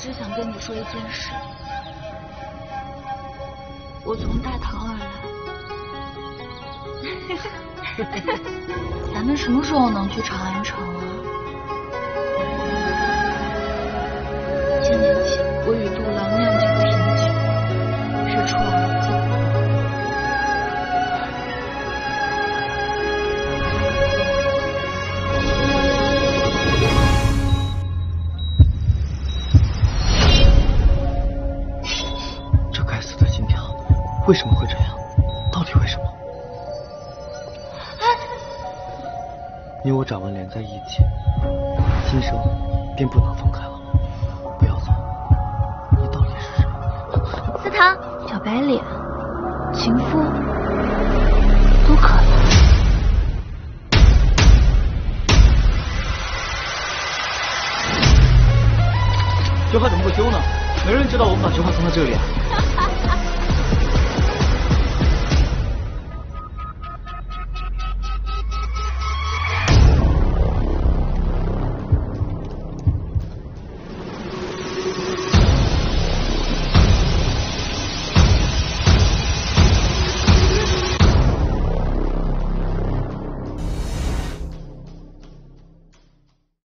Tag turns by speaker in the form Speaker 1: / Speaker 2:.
Speaker 1: 只想跟你说一件事，我从大唐而来。咱们什么时候能去长安城啊？1000年前，我与杜郎酿酒品酒，日出而作。
Speaker 2: 这该死的金条，为什么会这样？到底为什么？你我掌纹连在一起，今生便不能分开了。不要走，你到底是谁？
Speaker 1: 司堂，小白脸，情夫，都可以。
Speaker 2: 菊花怎么会丢呢？没人知道我们把菊花藏在这里啊。